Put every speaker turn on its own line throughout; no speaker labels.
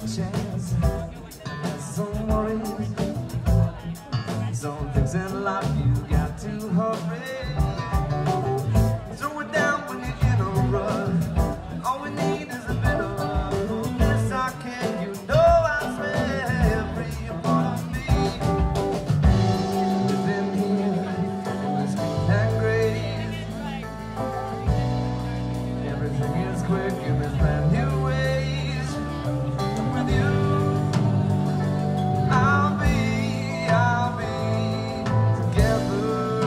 chance, has some worries, some things in life you got to hurry. Throw it down when you're in a rush. All we need is a bit of love. Yes, I can, you know I swear every part of me. Living here in this and grace, everything is quick in this brand new ways. With you, I'll be together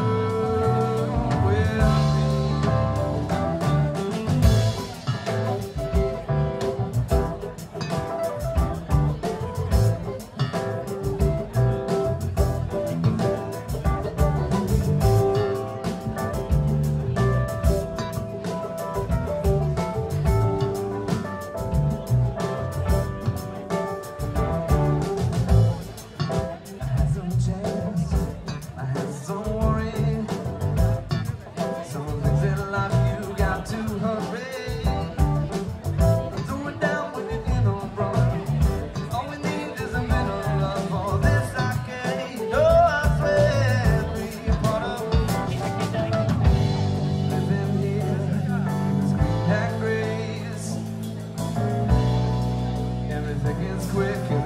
with quick.